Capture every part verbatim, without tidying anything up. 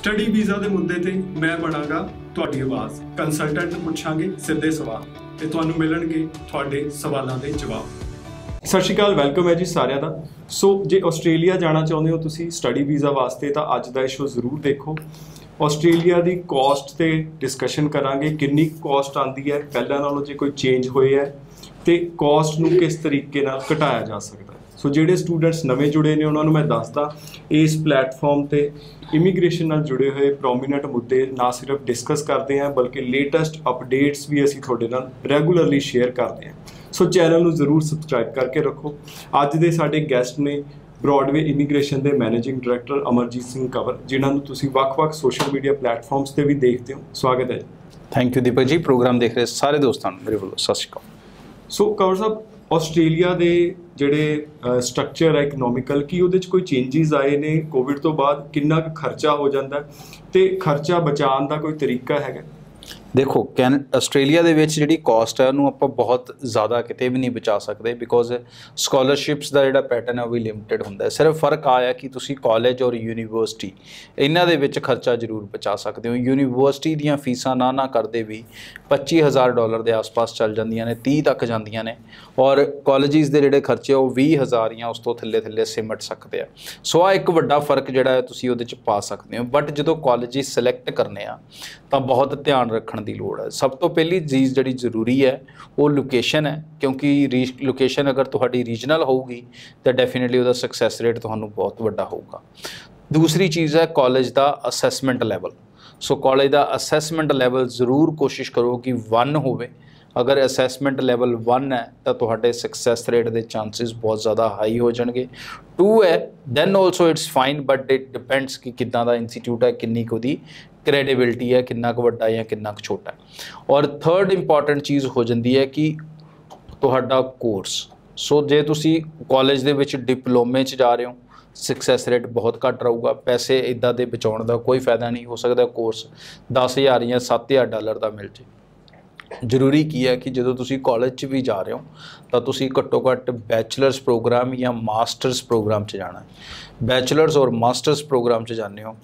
Study visa ਦੇ ਮੁੱਦੇ ਤੇ ਮੈਂ ਬਣਾਂਗਾ ਤੁਹਾਡੀ ਆਵਾਜ਼। ਕੰਸਲਟੈਂਟ ਨੂੰ ਪੁੱਛਾਂਗੇ ਸਿੱਧੇ ਸਵਾਲ ਤੇ ਤੁਹਾਨੂੰ ਮਿਲਣਗੇ ਤੁਹਾਡੇ ਸਵਾਲਾਂ ਦੇ ਜਵਾਬ। ਸਤਿ ਸ਼੍ਰੀ ਅਕਾਲ, ਵੈਲਕਮ ਹੈ ਜੀ ਸਾਰਿਆਂ ਦਾ। ਸੋ ਜੇ ਆਸਟ੍ਰੇਲੀਆ ਜਾਣਾ ਚਾਹੁੰਦੇ ਹੋ ਤੁਸੀਂ ਸਟੱਡੀ ਵੀਜ਼ਾ ਵਾਸਤੇ ਤਾਂ ਅੱਜ ਦਾ ਇਹ ਸ਼ੋ ਜ਼ਰੂਰ ਦੇਖੋ। ਆਸਟ੍ਰੇਲੀਆ ਦੀ ਕਾਸਟ ਤੇ ਡਿਸਕਸ਼ਨ ਕਰਾਂਗੇ, ਕਿੰਨੀ ਕਾਸਟ ਆਉਂਦੀ ਹੈ, ਪਹਿਲਾਂ ਨਾਲੋਂ ਜੇ ਕੋਈ ਚੇਂਜ ਹੋਏ ਹੈ ਤੇ ਕਾਸਟ ਨੂੰ ਕਿਸ ਤਰੀਕੇ ਨਾਲ ਘਟਾਇਆ ਜਾ ਸਕਦਾ ਹੈ। ਸੋ ਜਿਹੜੇ ਸਟੂਡੈਂਟਸ ਨਵੇਂ ਜੁੜੇ ਨੇ ਉਹਨਾਂ ਨੂੰ ਮੈਂ ਦੱਸਦਾ, ਇਸ ਪਲੇਟਫਾਰਮ ਤੇ ਇਮੀਗ੍ਰੇਸ਼ਨ ਨਾਲ ਜੁੜੇ ਹੋਏ ਪ੍ਰੋਮੀਨੈਂਟ ਮੁੱਦੇ ਨਾ ਸਿਰਫ ਡਿਸਕਸ ਕਰਦੇ ਹਾਂ ਬਲਕਿ ਲੇਟੈਸਟ ਅਪਡੇਟਸ ਵੀ ਅਸੀਂ ਤੁਹਾਡੇ ਨਾਲ ਰੈਗੂਲਰਲੀ ਸ਼ੇਅਰ ਕਰਦੇ ਹਾਂ। ਸੋ ਚੈਨਲ ਨੂੰ ਜ਼ਰੂਰ ਸਬਸਕ੍ਰਾਈਬ ਕਰਕੇ ਰੱਖੋ। ਅੱਜ ਦੇ ਸਾਡੇ ਗੈਸਟ ਨੇ ਬ੍ਰੌਡਵੇ ਇਮੀਗ੍ਰੇਸ਼ਨ ਦੇ ਮੈਨੇਜਿੰਗ ਡਾਇਰੈਕਟਰ ਅਮਰਜੀਤ ਸਿੰਘ ਕੰਵਰ, ਜਿਨ੍ਹਾਂ ਨੂੰ ਤੁਸੀਂ ਵੱਖ-ਵੱਖ ਸੋਸ਼ਲ ਮੀਡੀਆ ਪਲੇਟਫਾਰਮਸ ਤੇ ਵੀ ਦੇਖਦੇ ਹੋ। ਸਵਾਗਤ ਹੈ। ਥੈਂਕ ਯੂ ਦੀਪਕ ਜੀ। ਪ੍ਰੋਗਰਾਮ ਦੇਖ ਰਹੇ ਸਾਰੇ ਦੋਸਤਾਂ ਨੂੰ ਮੇਰੇ ਵੱਲੋਂ ਸਤਿ ਸ਼੍ਰੀ ਅਕਾਲ। ਸੋ ਕੰਵਰ ਸਾਹਿਬ, ਆਸਟ੍ਰੇਲੀਆ ਦੇ ਜਿਹੜੇ ਸਟਰਕਚਰ ਹੈ ਇਕਨੋਮਿਕਲ, ਕੀ ਉਹਦੇ 'ਚ ਕੋਈ ਚੇਂਜਿਸ ਆਏ ਨੇ ਕੋਵਿਡ ਤੋਂ ਬਾਅਦ? ਕਿੰਨਾ ਕੁ ਖਰਚਾ ਹੋ ਜਾਂਦਾ ਤੇ ਖਰਚਾ ਬਚਾਉਣ ਦਾ ਕੋਈ ਤਰੀਕਾ ਹੈਗਾ? ਦੇਖੋ, ਕੈਨ ਆਸਟ੍ਰੇਲੀਆ ਦੇ ਵਿੱਚ ਜਿਹੜੀ ਕਾਸਟ ਹੈ ਉਹਨੂੰ ਆਪਾਂ ਬਹੁਤ ਜ਼ਿਆਦਾ ਕਿਤੇ ਵੀ ਨਹੀਂ ਬਚਾ ਸਕਦੇ, ਬਿਕੋਜ਼ ਸਕਾਲਰਸ਼ਿਪਸ ਦਾ ਜਿਹੜਾ ਪੈਟਰਨ ਹੈ ਉਹ ਵੀ ਲਿਮਿਟਿਡ ਹੁੰਦਾ ਹੈ। ਸਿਰਫ ਫਰਕ ਆਇਆ ਕਿ ਤੁਸੀਂ ਕਾਲਜ ਔਰ ਯੂਨੀਵਰਸਿਟੀ ਇਹਨਾਂ ਦੇ ਵਿੱਚ ਖਰਚਾ ਜ਼ਰੂਰ ਬਚਾ ਸਕਦੇ ਹੋ। ਯੂਨੀਵਰਸਿਟੀ ਦੀਆਂ ਫੀਸਾਂ ਨਾ ਨਾ ਕਰਦੇ ਵੀ ਪੱਚੀ ਹਜ਼ਾਰ ਡਾਲਰ ਦੇ ਆਸ-ਪਾਸ ਚੱਲ ਜਾਂਦੀਆਂ ਨੇ, ਤੀਹ ਤੱਕ ਜਾਂਦੀਆਂ ਨੇ, ਔਰ ਕਾਲਜਿਸ ਦੇ ਜਿਹੜੇ ਖਰਚੇ ਉਹ ਵੀਹ ਹਜ਼ਾਰ ਜਾਂ ਉਸ ਤੋਂ ਥੱਲੇ ਥੱਲੇ ਸਿਮਟ ਸਕਦੇ ਆ। ਸੋ ਆ ਇੱਕ ਵੱਡਾ ਫਰਕ ਜਿਹੜਾ ਹੈ ਤੁਸੀਂ ਉਹਦੇ 'ਚ ਪਾ ਸਕਦੇ ਹੋ। ਬਟ ਜਦੋਂ ਕਾਲਜਿਸ ਸਿਲੈਕਟ ਕਰਨੇ ਆ ਤਾਂ ਬਹੁਤ ਧਿਆਨ ਰੱਖਣ ਦੀ ਲੋੜ ਹੈ। ਸਭ ਤੋਂ ਪਹਿਲੀ ਚੀਜ਼ ਜਿਹੜੀ ਜ਼ਰੂਰੀ ਹੈ ਉਹ ਲੋਕੇਸ਼ਨ ਹੈ, ਕਿਉਂਕਿ ਰੀ ਲੋਕੇਸ਼ਨ ਅਗਰ ਤੁਹਾਡੀ ਰੀਜਨਲ ਹੋਊਗੀ ਤਾਂ ਡੈਫੀਨੇਟਲੀ ਉਹਦਾ ਸਕਸੈਸ ਰੇਟ ਤੁਹਾਨੂੰ ਬਹੁਤ ਵੱਡਾ ਹੋਊਗਾ। ਦੂਸਰੀ ਚੀਜ਼ ਹੈ ਕਾਲਜ ਦਾ ਅਸੈਸਮੈਂਟ ਲੈਵਲ। ਸੋ ਕਾਲਜ ਦਾ ਅਸੈਸਮੈਂਟ ਲੈਵਲ ਜ਼ਰੂਰ ਕੋਸ਼ਿਸ਼ ਕਰੋ ਕਿ ਵਨ ਹੋਵੇ। ਅਗਰ ਅਸੈਸਮੈਂਟ ਲੈਵਲ ਵਨ ਹੈ ਤਾਂ ਤੁਹਾਡੇ ਸਕਸੈਸ ਰੇਟ ਦੇ ਚਾਂਸਿਸ ਬਹੁਤ ਜ਼ਿਆਦਾ ਹਾਈ ਹੋ ਜਾਣਗੇ। ਟੂ ਹੈ then also it's fine, but it depends ਕਿ ਕਿੱਦਾਂ ਦਾ ਇੰਸਟੀਟਿਊਟ ਹੈ, ਕਿੰਨੀ ਕੁ ਉਹਦੀ ਕ੍ਰੈਡੀਬਿਲਿਟੀ ਹੈ, ਕਿੰਨਾ ਕੁ ਵੱਡਾ ਜਾਂ ਕਿੰਨਾ ਕੁ ਛੋਟਾ ਹੈ। ਔਰ ਥਰਡ ਇੰਪੋਰਟੈਂਟ ਚੀਜ਼ ਹੋ ਜਾਂਦੀ ਹੈ ਕਿ ਤੁਹਾਡਾ ਕੋਰਸ। ਸੋ ਜੇ ਤੁਸੀਂ ਕਾਲਜ ਦੇ ਵਿੱਚ ਡਿਪਲੋਮੇ 'ਚ ਜਾ ਰਹੇ ਹੋ, ਸਕਸੈਸ ਰੇਟ ਬਹੁਤ ਘੱਟ ਰਹੂਗਾ। ਪੈਸੇ ਇੱਦਾਂ ਦੇ ਬਚਾਉਣ ਦਾ ਕੋਈ ਫਾਇਦਾ ਨਹੀਂ। ਹੋ ਸਕਦਾ ਕੋਰਸ ਦਸ ਹਜ਼ਾਰ ਜਾਂ ਸੱਤ ਹਜ਼ਾਰ ਡਾਲਰ ਦਾ ਮਿਲ ਜੇ। ਜ਼ਰੂਰੀ ਕੀ ਹੈ ਕਿ ਜਦੋਂ ਤੁਸੀਂ ਕਾਲਜ 'ਚ ਵੀ ਜਾ ਰਹੇ ਹੋ ਤਾਂ ਤੁਸੀਂ ਘੱਟੋ ਘੱਟ ਬੈਚਲਰਸ ਪ੍ਰੋਗਰਾਮ ਜਾਂ ਮਾਸਟਰਸ ਪ੍ਰੋਗਰਾਮ 'ਚ ਜਾਣਾ ਹੈ। ਬੈਚਲਰਸ ਔਰ ਮਾਸਟਰਸ ਪ੍ਰੋਗਰਾਮ 'ਚ ਜਾਂਦੇ ਹੋ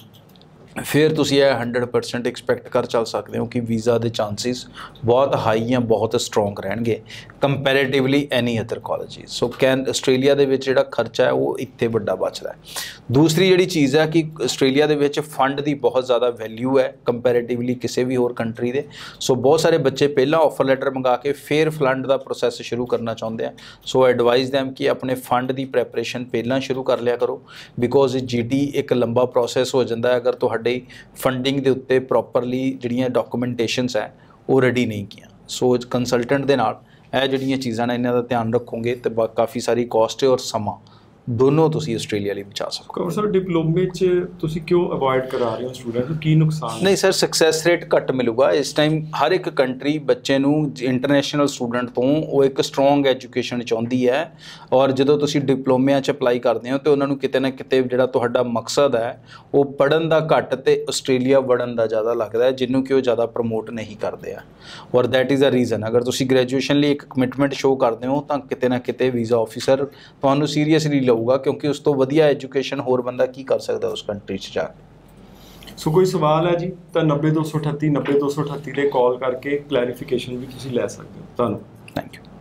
ਫਿਰ ਤੁਸੀਂ ਇਹ ਹੰਡਰਡ ਪਰਸੈਂਟ ਐਕਸਪੈਕਟ ਕਰ ਚੱਲ ਸਕਦੇ ਹੋ ਕਿ ਵੀਜ਼ਾ ਦੇ ਚਾਂਸਿਸ ਬਹੁਤ ਹਾਈ ਜਾਂ ਬਹੁਤ ਸਟਰੋਂਗ ਰਹਿਣਗੇ comparatively any other colleges. So can Australia ਦੇ ਵਿੱਚ ਜਿਹੜਾ ਖਰਚਾ ਹੈ ਉਹ ਇੱਥੇ ਵੱਡਾ ਬਚਦਾ ਹੈ। ਦੂਸਰੀ ਜਿਹੜੀ ਚੀਜ਼ ਹੈ ਕਿ ਆਸਟ੍ਰੇਲੀਆ ਦੇ ਵਿੱਚ ਫੰਡ ਦੀ ਬਹੁਤ ਜ਼ਿਆਦਾ ਵੈਲਿਊ ਹੈ ਕੰਪੈਰੇਟਿਵਲੀ ਕਿਸੇ ਵੀ ਹੋਰ ਕੰਟਰੀ ਦੇ। ਸੋ ਬਹੁਤ ਸਾਰੇ ਬੱਚੇ ਪਹਿਲਾਂ ਆਫਰ ਲੈਟਰ ਮੰਗਾ ਕੇ ਫਿਰ ਫੰਡ ਦਾ ਪ੍ਰੋਸੈਸ ਸ਼ੁਰੂ ਕਰਨਾ ਚਾਹੁੰਦੇ ਆ। ਸੋ ਐਡਵਾਈਜ਼ ਦੈਮ ਕਿ ਆਪਣੇ ਫੰਡ ਦੀ ਪ੍ਰੈਪਰੇਸ਼ਨ ਪਹਿਲਾਂ ਸ਼ੁਰੂ ਕਰ ਲਿਆ ਕਰੋ, ਬਿਕੋਜ਼ ਜੀ ਟੀ ਇੱਕ ਲੰਬਾ ਪ੍ਰੋਸੈਸ ਹੋ ਜਾਂਦਾ ਹੈ ਅਗਰ ਤੁਹਾਡੇ ਫੰਡਿੰਗ ਦੇ ਉੱਤੇ ਪ੍ਰੋਪਰਲੀ ਜਿਹੜੀਆਂ ਡਾਕੂਮੈਂਟੇਸ਼ਨਸ ਹੈ ਉਹ ਰੈਡੀ ਨਹੀਂ ਕੀਆਂ। ਸੋ ਕੰਸਲਟੈਂਟ ਦੇ ਨਾਲ ਇਹ ਜਿਹੜੀਆਂ ਚੀਜ਼ਾਂ ਨੇ ਇਹਨਾਂ ਦਾ ਧਿਆਨ ਰੱਖੋਗੇ ਤੇ ਕਾਫੀ ਸਾਰੀ ਕਾਸਟ ਔਰ ਸਮਾਂ ਦੋਨੋਂ ਤੁਸੀਂ ਆਸਟ੍ਰੇਲੀਆ ਲਈ ਬਚਾ ਸਕੋ। ਸਰ ਡਿਪਲੋਮੇ 'ਚ ਤੁਸੀਂ ਕਿਉਂ ਅਵੋਇਡ ਕਰਾ ਰਹੇ ਹੋ ਸਟੂਡੈਂਟ ਨੂੰ? ਕੀ ਨੁਕਸਾਨ? ਨਹੀਂ ਸਰ, ਸਕਸੈਸ ਰੇਟ ਘੱਟ ਮਿਲੂਗਾ ਇਸ ਟਾਈਮ। ਹਰ ਇੱਕ ਕੰਟਰੀ ਬੱਚੇ ਨੂੰ ਇੰਟਰਨੈਸ਼ਨਲ ਸਟੂਡੈਂਟ ਤੋਂ ਉਹ ਇੱਕ ਸਟਰੋਂਗ ਐਜੂਕੇਸ਼ਨ ਚਾਹੁੰਦੀ ਹੈ, ਔਰ ਜਦੋਂ ਤੁਸੀਂ ਡਿਪਲੋਮਿਆਂ 'ਚ ਅਪਲਾਈ ਕਰਦੇ ਹੋ ਤਾਂ ਉਹਨਾਂ ਨੂੰ ਕਿਤੇ ਨਾ ਕਿਤੇ ਜਿਹੜਾ ਤੁਹਾਡਾ ਮਕਸਦ ਹੈ ਉਹ ਪੜ੍ਹਨ ਦਾ ਘੱਟ ਤੇ ਆਸਟ੍ਰੇਲੀਆ ਵੜਨ ਦਾ ਜ਼ਿਆਦਾ ਲੱਗਦਾ ਹੈ, ਜਿਹਨੂੰ ਕਿ ਉਹ ਜ਼ਿਆਦਾ ਪ੍ਰਮੋਟ ਨਹੀਂ ਕਰਦੇ ਆ। ਔਰ ਦੈਟ ਇਜ਼ ਅ ਰੀਜ਼ਨ ਅਗਰ ਤੁਸੀਂ ਗ੍ਰੈਜੂਏਸ਼ਨ ਲਈ ਇੱਕ ਕਮਿਟਮੈਂਟ ਸ਼ੋਅ ਕਰਦੇ ਹੋ ਤਾਂ ਕਿਤੇ ਨਾ ਕਿਤੇ ਵੀਜ਼ਾ ਆਫਿਸਰ ਤੁਹਾਨੂੰ ਸੀਰੀਅਸਲੀ ਲਊਗਾ, ਕਿਉਂਕਿ ਉਸ ਤੋਂ ਵਧੀਆ ਐਜੂਕੇਸ਼ਨ ਹੋਰ ਬੰਦਾ ਕੀ ਕਰ ਸਕਦਾ ਉਸ ਕੰਟਰੀ 'ਚ ਜਾ ਕੇ। ਸੋ ਕੋਈ ਸਵਾਲ ਹੈ ਜੀ ਤਾਂ ਨੱਬੇ ਦੋ ਸੌ ਅਠੱਤੀ ਨੱਬੇ ਦੋ ਸੌ ਅਠੱਤੀ 'ਤੇ ਕਾਲ ਕਰਕੇ ਕਲੈਰੀਫਿਕੇਸ਼ਨ ਵੀ ਤੁਸੀਂ ਲੈ ਸਕਦੇ ਹੋ। ਤੁਹਾਨੂੰ ਥੈਂਕ ਯੂ।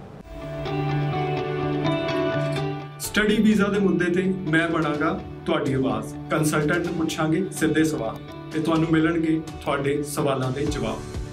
ਸਟੱਡੀ ਵੀਜ਼ਾ ਦੇ ਮੁੱਦੇ ਤੇ ਮੈਂ ਬਣਾਂਗਾ ਤੁਹਾਡੀ ਆਵਾਜ਼। ਕੰਸਲਟੈਂਟ ਨੂੰ ਪੁੱਛਾਂਗੇ ਸਿੱਧੇ ਸਵਾਲ ਤੇ ਤੁਹਾਨੂੰ ਮਿਲਣਗੇ ਤੁਹਾਡੇ ਸਵਾਲਾਂ ਦੇ ਜਵਾਬ।